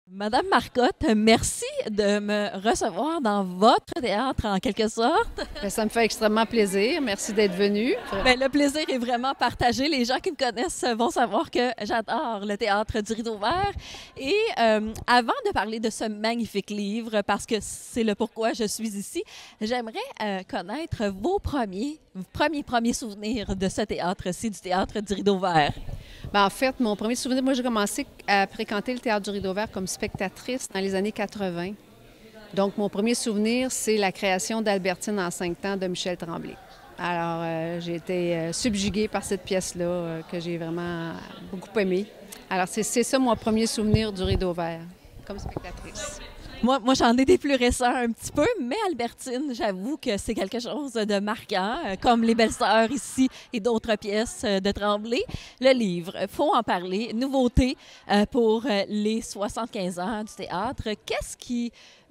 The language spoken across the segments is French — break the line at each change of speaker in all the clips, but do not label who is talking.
Madame Marcotte, merci de me recevoir dans votre théâtre en quelque sorte.
Bien, ça me fait extrêmement plaisir. Merci d'être venu.
Bien, le plaisir est vraiment partagé. Les gens qui me connaissent vont savoir que j'adore le théâtre du Rideau Vert. Et avant de parler de ce magnifique livre, parce que c'est le pourquoi je suis ici, j'aimerais connaître vos premiers souvenirs de ce théâtre-ci, du théâtre du Rideau Vert.
Bien, en fait, mon premier souvenir, moi, j'ai commencé à fréquenter le théâtre du Rideau Vert comme spectatrice dans les années 80. Donc, mon premier souvenir, c'est la création d'Albertine en 5 temps de Michel Tremblay. Alors, j'ai été subjuguée par cette pièce-là que j'ai vraiment beaucoup aimée. Alors, c'est ça mon premier souvenir du Rideau Vert, comme spectatrice.
Moi j'en ai des plus récents un petit peu, mais Albertine, j'avoue que c'est quelque chose de marquant, comme Les Belles-Sœurs ici et d'autres pièces de Tremblay. Le livre, faut en parler. Nouveauté pour les 75 ans du théâtre. Qu'est-ce qui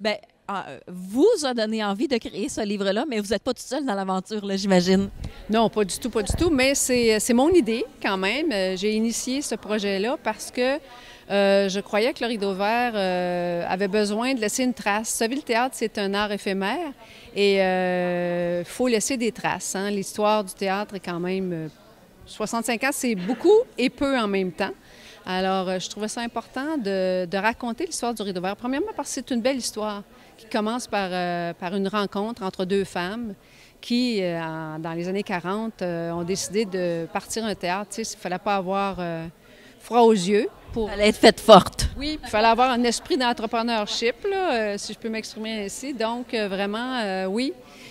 vous a donné envie de créer ce livre-là, mais vous n'êtes pas tout seul dans l'aventure, là, j'imagine?
Non, pas du tout, pas du tout, mais c'est mon idée quand même. J'ai initié ce projet-là parce que je croyais que le Rideau Vert avait besoin de laisser une trace. Vous savez, le théâtre, c'est un art éphémère et il faut laisser des traces. Hein? L'histoire du théâtre est quand même... 65 ans, c'est beaucoup et peu en même temps. Alors, je trouvais ça important de raconter l'histoire du Rideau Vert. Premièrement, parce que c'est une belle histoire qui commence par une rencontre entre deux femmes qui, dans les années 40, ont décidé de partir un théâtre. Tu sais, il ne fallait pas avoir froid aux yeux.
Elle allait être faite forte.
Oui, il fallait avoir un esprit d'entrepreneurship, là, si je peux m'exprimer ainsi. Donc, vraiment, oui.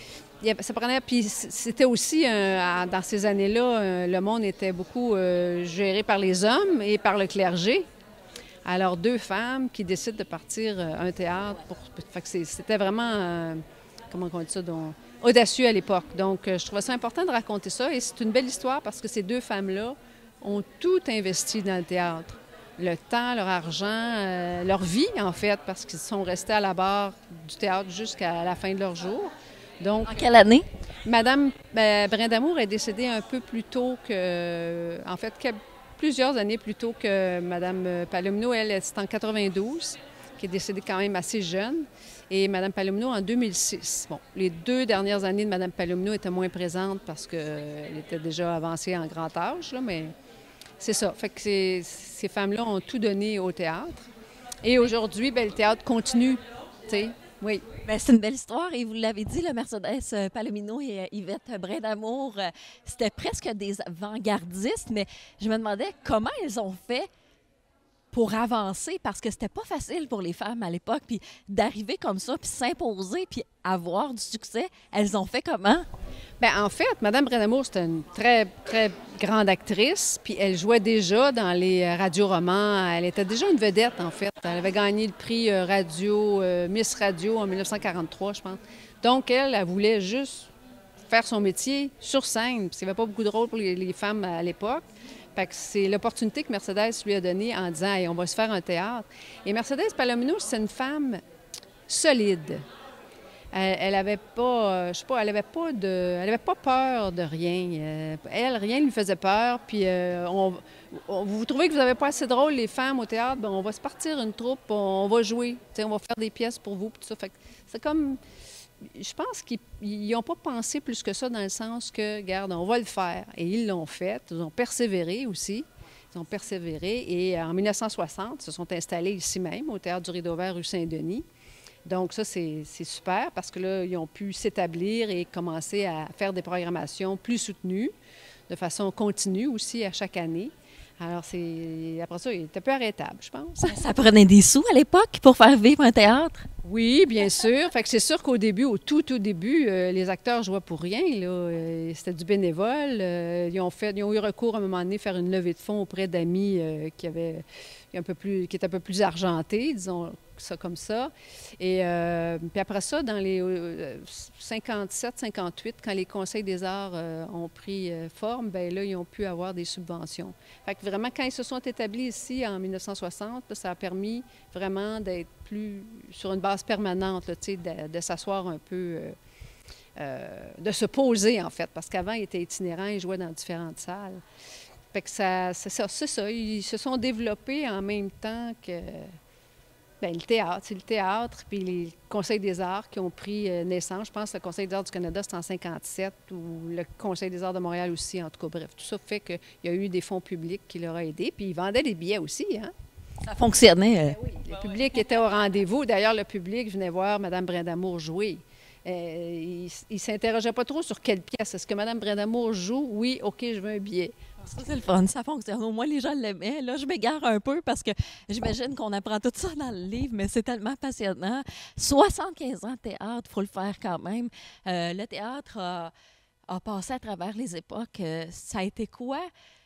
Ça prenait, puis c'était aussi, dans ces années-là, le monde était beaucoup géré par les hommes et par le clergé. Alors, deux femmes qui décident de partir un théâtre. Fait que c'était vraiment, comment on dit ça, audacieux à l'époque. Donc, je trouvais ça important de raconter ça. Et c'est une belle histoire parce que ces deux femmes-là ont tout investi dans le théâtre. Le temps, leur argent, leur vie, en fait, parce qu'ils sont restés à la barre du théâtre jusqu'à la fin de leur jour. Donc,
en quelle année?
Madame Brindamour est décédée un peu plus tôt que... En fait, plusieurs années plus tôt que Madame Palomino. Elle, c'est en 92, qui est décédée quand même assez jeune. Et Mme Palomino en 2006. Bon, les 2 dernières années de Mme Palomino étaient moins présentes parce qu'elle était déjà avancée en grand âge, là, mais... C'est ça. Fait que ces femmes-là ont tout donné au théâtre. Et aujourd'hui, bien, le théâtre continue, tu sais, oui.
Bien, c'est une belle histoire et vous l'avez dit, le Mercedes Palomino et Yvette Brindamour, c'était presque des avant-gardistes, mais je me demandais comment elles ont fait pour avancer, parce que c'était pas facile pour les femmes à l'époque, puis d'arriver comme ça, puis s'imposer, puis avoir du succès. Elles ont fait comment?
Bien, en fait, Mme Brindamour, c'était une très, très grande actrice, puis elle jouait déjà dans les radioromans. Elle était déjà une vedette, en fait. Elle avait gagné le prix radio, Miss Radio en 1943, je pense. Donc, elle voulait juste faire son métier sur scène, puis il n'y avait pas beaucoup de rôle pour les femmes à l'époque. Fait que c'est l'opportunité que Mercedes lui a donnée en disant hey, « on va se faire un théâtre ». Et Mercedes Palomino, c'est une femme solide. Elle avait pas, je sais pas, elle avait pas peur de rien. Elle, rien ne lui faisait peur. Puis vous trouvez que vous n'avez pas assez de rôle, les femmes, au théâtre, bien, on va se partir une troupe, on va jouer, on va faire des pièces pour vous, puis tout ça. Fait que c'est comme... Je pense qu'ils n'ont pas pensé plus que ça dans le sens que, regarde, on va le faire. Et ils l'ont fait. Ils ont persévéré aussi. Ils ont persévéré. Et en 1960, ils se sont installés ici même, au Théâtre du Rideau Vert, rue Saint-Denis. Donc ça, c'est super parce que là, ils ont pu s'établir et commencer à faire des programmations plus soutenues, de façon continue aussi à chaque année. Alors, après ça, il était peu arrêtable, je pense.
Ça prenait des sous à l'époque pour faire vivre un théâtre?
Oui, bien sûr. Fait que c'est sûr qu'au début, au tout début, les acteurs jouaient pour rien. C'était du bénévole. Ils ont eu recours à un moment donné à faire une levée de fonds auprès d'amis qui étaient un peu plus argentés, disons ça comme ça. Et puis après ça, dans les 57-58, quand les conseils des arts ont pris forme, bien là, ils ont pu avoir des subventions. Fait que vraiment, quand ils se sont établis ici en 1960, là, ça a permis vraiment d'être plus sur une base permanente, là, de s'asseoir un peu, de se poser en fait, parce qu'avant, ils étaient itinérants, ils jouaient dans différentes salles. Fait que c'est ça. Ils se sont développés en même temps que... Bien, le théâtre, c'est le théâtre, puis les conseils des arts qui ont pris naissance. Je pense que le Conseil des arts du Canada, c'est en 57, ou le Conseil des arts de Montréal aussi, en tout cas. Bref, tout ça fait qu'il y a eu des fonds publics qui leur ont aidé, puis ils vendaient des billets aussi, hein?
Ça fonctionnait.
Oui, le public était au rendez-vous. D'ailleurs, le public venait voir Mme Brindamour jouer. Il ne s'interrogeait pas trop sur quelle pièce. Est-ce que Mme Brindamour joue? Oui, OK, je veux un billet.
Ça, c'est le fun, ça fonctionne. Au moins, les gens l'aimaient. Là, je m'égare un peu parce que j'imagine qu'on apprend tout ça dans le livre, mais c'est tellement passionnant. 75 ans de théâtre, il faut le faire quand même. Le théâtre a passé à travers les époques. Ça a été quoi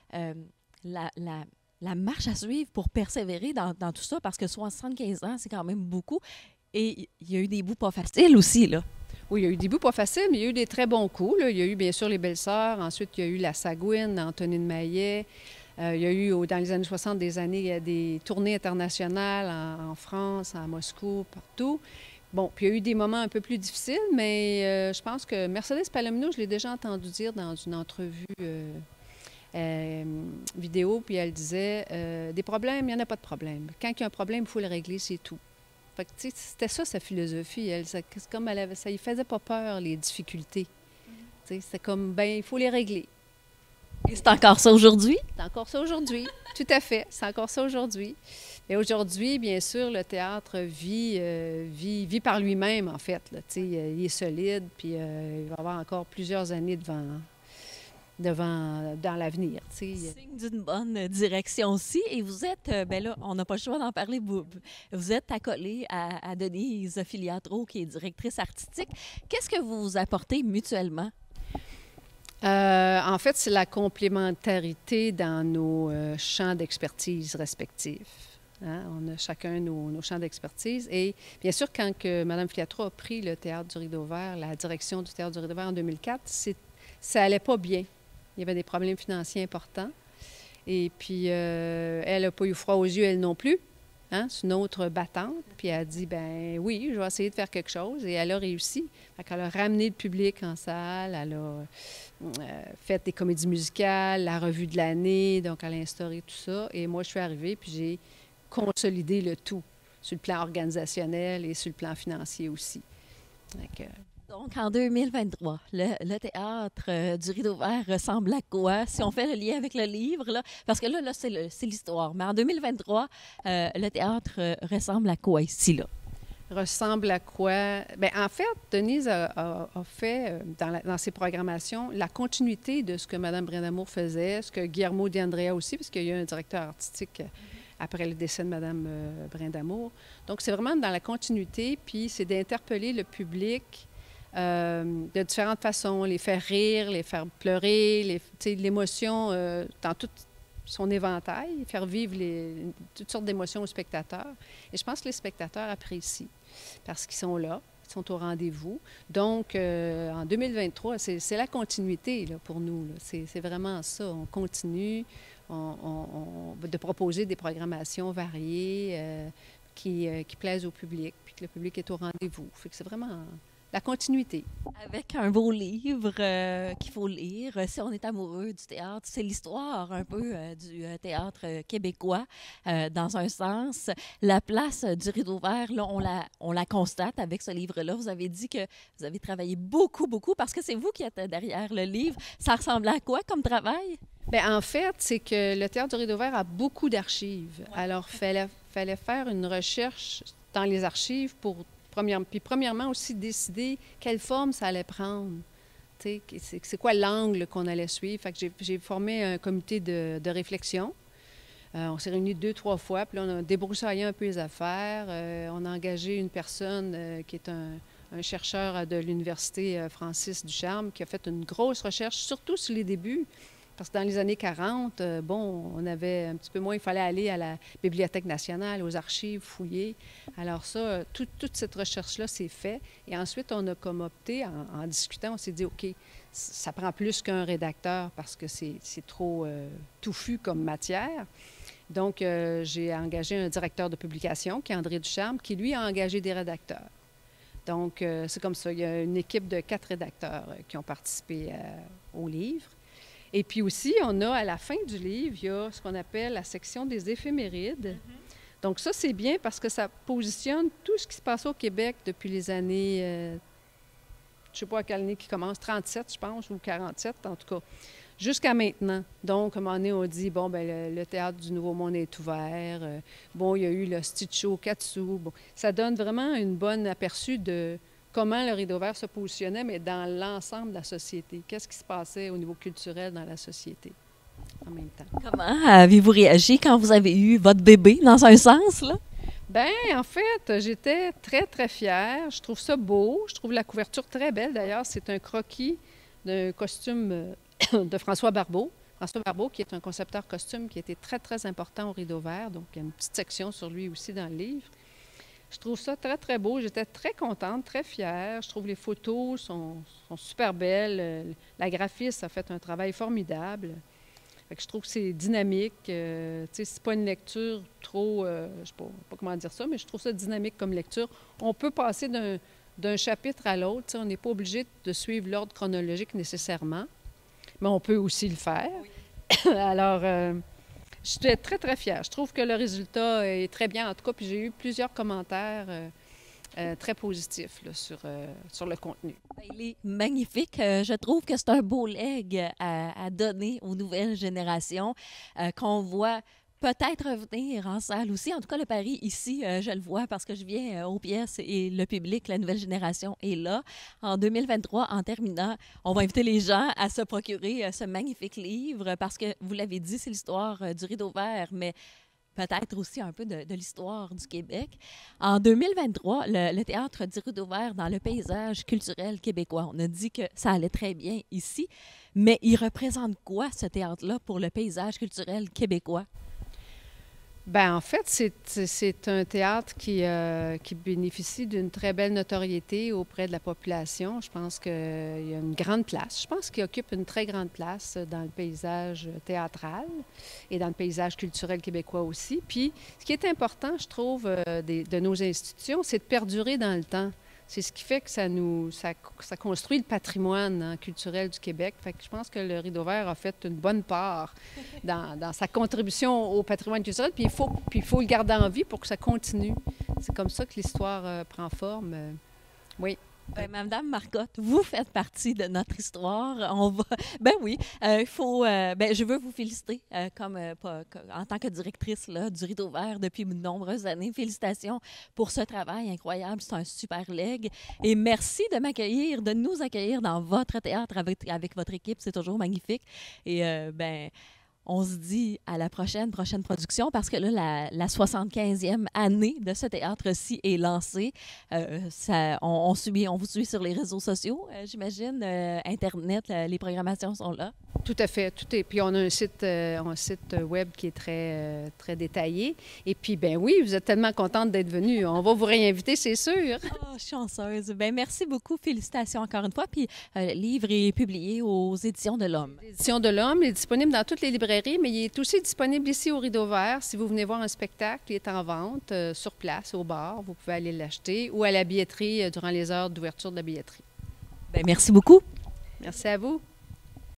la marche à suivre pour persévérer dans tout ça? Parce que 75 ans, c'est quand même beaucoup. Et il y a eu des bouts pas faciles aussi, là.
Oui, il y a eu des bouts pas faciles, mais il y a eu des très bons coups, là. Il y a eu, bien sûr, les Belles-Sœurs. Ensuite, il y a eu La Sagouine, Antonine Maillet. Il y a eu, dans les années 60, des tournées internationales en France, à Moscou, partout. Bon, puis il y a eu des moments un peu plus difficiles, mais je pense que Mercedes Palomino, je l'ai déjà entendu dire dans une entrevue vidéo, puis elle disait des problèmes, il n'y en a pas de problème. Quand il y a un problème, il faut le régler, c'est tout. Fait que, tu sais, c'était ça, sa philosophie. Elle, c'est comme ça ne faisait pas peur, les difficultés. Tu sais, c'était comme, ben il faut les régler.
Et c'est encore ça aujourd'hui?
C'est encore ça aujourd'hui, tout à fait. C'est encore ça aujourd'hui. Et aujourd'hui, bien sûr, le théâtre vit par lui-même, en fait. Là. Tu sais, il est solide, puis il va avoir encore plusieurs années dans l'avenir. Tu sais.
Signe d'une bonne direction aussi. Et vous êtes, bien là, on n'a pas le choix d'en parler, vous êtes accolée à Denise Filiatro, qui est directrice artistique. Qu'est-ce que vous vous apportez mutuellement?
En fait, c'est la complémentarité dans nos champs d'expertise respectifs. Hein? On a chacun nos champs d'expertise. Et bien sûr, quand que Mme Filiatro a pris le Théâtre du Rideau Vert, la direction du Théâtre du Rideau Vert en 2004, ça allait pas bien. Il y avait des problèmes financiers importants. Et puis, elle n'a pas eu froid aux yeux, elle non plus. Hein? C'est une autre battante. Puis elle a dit, ben oui, je vais essayer de faire quelque chose. Et elle a réussi. Elle a ramené le public en salle. Elle a fait des comédies musicales, la revue de l'année. Donc, elle a instauré tout ça. Et moi, je suis arrivée, puis j'ai consolidé le tout sur le plan organisationnel et sur le plan financier aussi.
Donc, en 2023, le théâtre du Rideau Vert ressemble à quoi? Si on fait le lien avec le livre, là, parce que là c'est l'histoire. Mais en 2023, le théâtre ressemble à quoi ici, là?
Ressemble à quoi? Bien, en fait, Denise a fait, dans ses programmations, la continuité de ce que Mme Brindamour faisait, ce que Guillermo D'Andrea aussi, parce qu'il y a eu un directeur artistique après le décès de Mme Brindamour. Donc, c'est vraiment dans la continuité, puis c'est d'interpeller le public de différentes façons, les faire rire, les faire pleurer, l'émotion dans tout son éventail, faire vivre toutes sortes d'émotions aux spectateurs. Et je pense que les spectateurs apprécient parce qu'ils sont là, ils sont au rendez-vous. Donc, en 2023, c'est la continuité là, pour nous. C'est vraiment ça. On continue de proposer des programmations variées qui plaisent au public, puis que le public est au rendez-vous. Fait que c'est vraiment la continuité.
Avec un beau livre qu'il faut lire. Si on est amoureux du théâtre, c'est l'histoire un peu du théâtre québécois, dans un sens. La place du Rideau Vert, là, on la constate avec ce livre-là. Vous avez dit que vous avez travaillé beaucoup, beaucoup, parce que c'est vous qui êtes derrière le livre. Ça ressemblait à quoi comme travail?
Bien, en fait, c'est que le Théâtre du Rideau Vert a beaucoup d'archives. Ouais. Alors, il fallait faire une recherche dans les archives pour premièrement aussi décider quelle forme ça allait prendre. C'est quoi l'angle qu'on allait suivre. Fait que j'ai formé un comité de réflexion. On s'est réunis 2-3 fois, puis là, on a débroussaillé un peu les affaires. On a engagé une personne qui est un chercheur de l'Université Francis Ducharme qui a fait une grosse recherche, surtout sur les débuts. Parce que dans les années 40, on avait un petit peu moins, il fallait aller à la Bibliothèque nationale, aux archives, fouiller. Alors ça, toute cette recherche-là s'est faite. Et ensuite, on a comme opté, en discutant, on s'est dit, OK, ça prend plus qu'un rédacteur parce que c'est trop touffu comme matière. Donc, j'ai engagé un directeur de publication, qui est André Ducharme, qui, lui, a engagé des rédacteurs. Donc, c'est comme ça. Il y a une équipe de 4 rédacteurs qui ont participé au livre. Et puis aussi, on a, à la fin du livre, il y a ce qu'on appelle la section des éphémérides. Donc ça, c'est bien parce que ça positionne tout ce qui se passe au Québec depuis les années, je ne sais pas à quelle année qui commence, 37, je pense, ou 47, en tout cas, jusqu'à maintenant. Donc, à un moment donné, on dit, bon, bien, le Théâtre du Nouveau Monde est ouvert. Bon, il y a eu le Stitcho Katsu. Bon, ça donne vraiment une bonne aperçu de comment le Rideau Vert se positionnait, mais dans l'ensemble de la société. Qu'est-ce qui se passait au niveau culturel dans la société en même temps.
Comment avez-vous réagi quand vous avez eu votre bébé, dans un sens, là?
Bien, en fait, j'étais très, très fière. Je trouve ça beau. Je trouve la couverture très belle. D'ailleurs, c'est un croquis d'un costume de François Barbeau. François Barbeau, qui est un concepteur costume qui était très, très important au Rideau Vert. Donc, il y a une petite section sur lui aussi dans le livre. Je trouve ça très, très beau. J'étais très contente, très fière. Je trouve les photos sont super belles. La graphiste a fait un travail formidable. Fait que je trouve que c'est dynamique. C'est pas une lecture trop... je ne sais pas comment dire ça, mais je trouve ça dynamique comme lecture. On peut passer d'un chapitre à l'autre. On n'est pas obligé de suivre l'ordre chronologique nécessairement, mais on peut aussi le faire. Oui. Alors... j'étais très, très fière. Je trouve que le résultat est très bien, en tout cas, puis j'ai eu plusieurs commentaires très positifs là, sur le contenu.
Il est magnifique. Je trouve que c'est un beau legs à donner aux nouvelles générations qu'on voit peut-être revenir en salle aussi. En tout cas, le pari ici, je le vois parce que je viens aux pièces et le public, la nouvelle génération est là. En 2023, en terminant, on va inviter les gens à se procurer ce magnifique livre parce que, vous l'avez dit, c'est l'histoire du Rideau Vert, mais peut-être aussi un peu de l'histoire du Québec. En 2023, le théâtre du Rideau Vert dans le paysage culturel québécois, on a dit que ça allait très bien ici, mais il représente quoi ce théâtre-là pour le paysage culturel québécois?
Bien, en fait, c'est un théâtre qui bénéficie d'une très belle notoriété auprès de la population. Je pense qu'il y a une grande place. Je pense qu'il occupe une très grande place dans le paysage théâtral et dans le paysage culturel québécois aussi. Puis, ce qui est important, je trouve, de nos institutions, c'est de perdurer dans le temps. C'est ce qui fait que ça construit le patrimoine culturel du Québec. Fait que je pense que le Rideau Vert a fait une bonne part dans sa contribution au patrimoine culturel. Puis il faut le garder en vie pour que ça continue. C'est comme ça que l'histoire prend forme. Oui.
Ben, Madame Marcotte, vous faites partie de notre histoire. Ben oui, je veux vous féliciter en tant que directrice là, du Rideau Vert depuis de nombreuses années. Félicitations pour ce travail incroyable. C'est un super leg. Et merci de nous accueillir dans votre théâtre avec votre équipe. C'est toujours magnifique. Et on se dit à la prochaine production parce que là, la 75e année de ce théâtre-ci est lancée. On vous suit sur les réseaux sociaux, j'imagine. Internet, les programmations sont là.
Tout à fait. Puis on a un site web qui est très, très détaillé. Et puis, ben oui, vous êtes tellement contente d'être venue. On va vous réinviter, c'est sûr.
Oh, chanceuse. Ben merci beaucoup. Félicitations encore une fois. Puis le livre est publié aux Éditions de l'Homme.
L'Édition de l'Homme est disponible dans toutes les librairies, mais il est aussi disponible ici au Rideau Vert. Si vous venez voir un spectacle, il est en vente sur place, au bar. Vous pouvez aller l'acheter ou à la billetterie durant les heures d'ouverture de la billetterie.
Bien, merci beaucoup.
Merci à vous.